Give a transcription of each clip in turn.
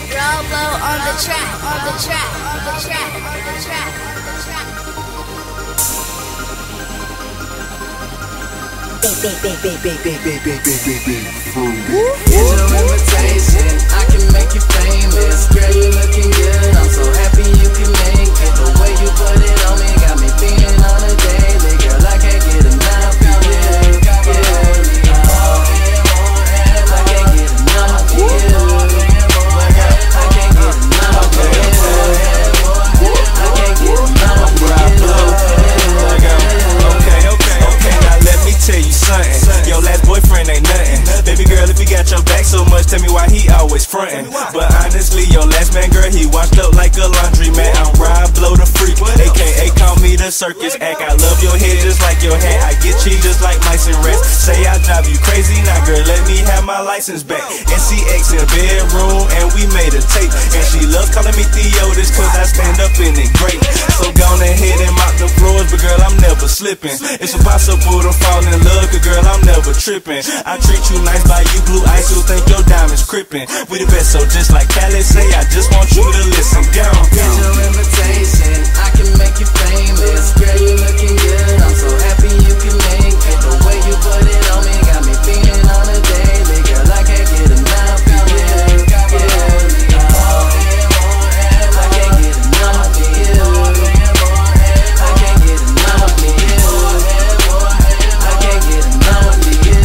Robo on the track, on the track, on the track, on the track, on the track. Here's your invitation, I can make you famous. Girl, you looking good, I'm so happy you can make it. The way you put it on me got me feeling on a daily. Girl, I can't get enough of you. I can't get enough of you. I can't get enough of you. I can't get enough of you. Okay, now let me tell you something. Your last boyfriend ain't nothing. Baby girl, if he got your back so much, tell me why he always frontin'. But honestly, your last man, girl, he washed up like a laundry mat. I'm Rob Blow the Freak, aka call me the circus act. I love your head just like your hat. I get cheese just like mice and rats. Say I drive you crazy, now girl, let me have my license back. NCX in the bedroom, and we made a tape. And she loves calling me Theotis, cause I stand up in it great. So go on ahead and mop the floors, but girl, I'm never slipping. It's impossible to fall in love, cause girl, I'm never tripping. I treat you nice, buy you blue ice, you'll think your diamonds crippin'. We the best, so just like Khaled say, I just want you to listen. Down. Here's your invitation, I can make you famous. Girl, you looking good, I'm so happy you can make it. The way you put it on me got me feeling on a daily. Girl, I can't get enough of you. I can't get enough of you. I can't get enough of you. I can't get enough of you.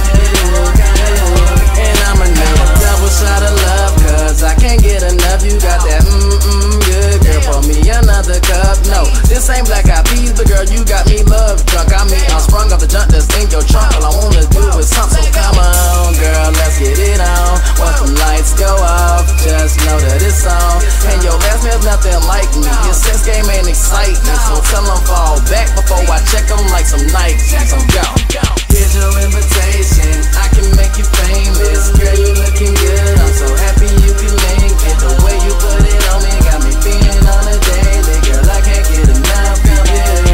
And I'ma need a double shot of love, cause I can't get enough. You got that good, girl, pour me another cup. No, this ain't black eyed peas, but girl, you got me love drunk. I mean, I'm sprung off the junk that's in your trunk. All I wanna do is something, so come on, girl, let's get it on. Once the lights go off, just know that it's on. And your last man's nothing like me. Your sex game ain't exciting, so tell them fall back before I check them like some Nikes. So go. Here's your invitation, I can make you famous. Girl, you looking good, I'm so happy you can make it. The way you put it on me got me feeling on a daily. Girl, I can't get enough of you.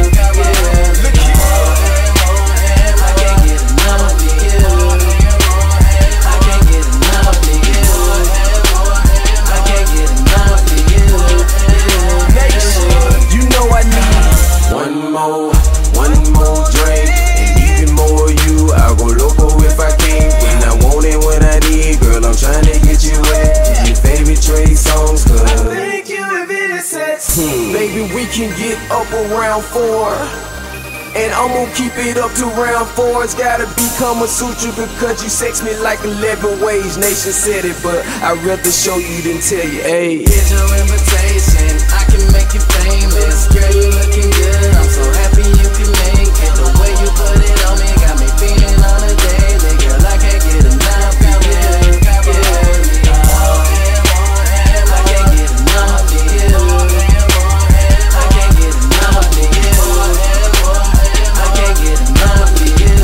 I can't get enough of you. I can't get enough of you. I can't get enough of you. You know I need one more drink, and even more you. I'll go loco if I can. When I want it, when I need, girl, I'm trying to get you wet. Your favorite Trey songs, cause I thank you if it is sex. Baby, we can get up around 4. And I'm gon' keep it up to round 4. It's gotta be Kama Sutra, because you sex me like 11 ways. Nation said it, but I'd rather show you than tell you. Hey, here's your invitation, I can make you famous. Girl, you looking good, I'm so happy you can make it. The way you put it on me got me feeling on a daily. Girl, I can't get enough of you. I can't get enough of you. I can't get enough of you. I can't get enough of you.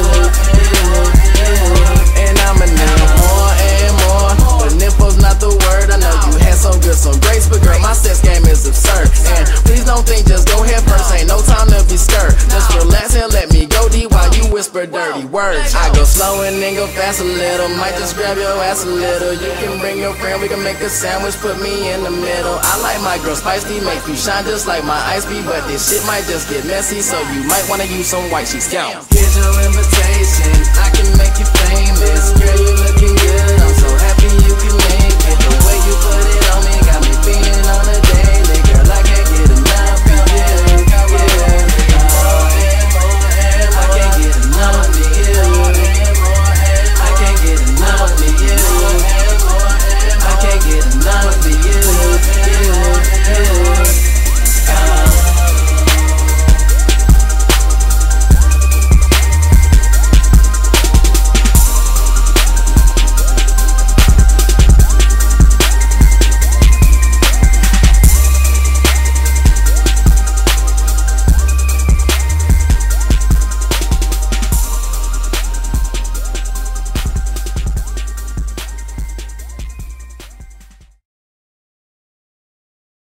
And I'ma need more and more, but nympho's not the word. I know you had some good, some grace, but girl, my sex game is absurd. And please don't think just go head first, ain't no time to be scared. Just relax and let me go deep while you whisper dirty words. I go slow and then go fast a little, might just grab your ass a little. You can bring your friend, we can make a sandwich, put me in the middle. I like my girl spicy, make you shine just like my ice beam, but this shit might just get messy, so you might wanna use some white sheets. Count. Here's your invitation, I can make you famous. Girl, you looking good, I'm so happy you can make